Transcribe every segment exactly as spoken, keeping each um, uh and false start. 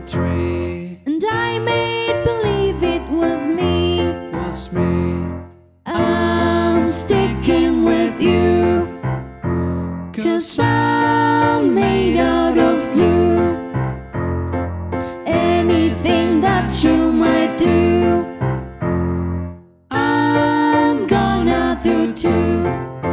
a tree, and I made believe it was me. was me. I'm sticking with you, 'cause I'm made out of glue. Anything that you might do, I'm gonna do too.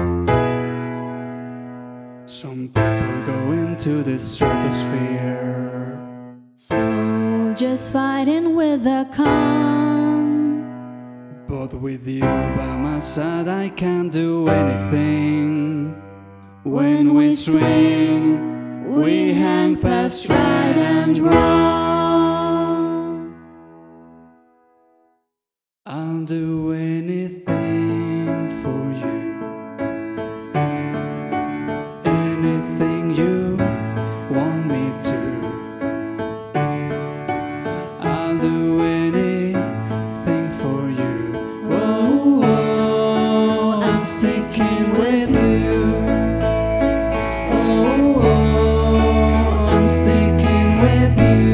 Some people go into the stratosphere, soldiers fighting with a calm. but with you by my side I can't do anything. When we swing, we hang past right and wrong. I'll do anything for you, anything you want me to. I'll do anything for you. Oh, oh, I'm sticking with you. Oh, oh, I'm sticking with you.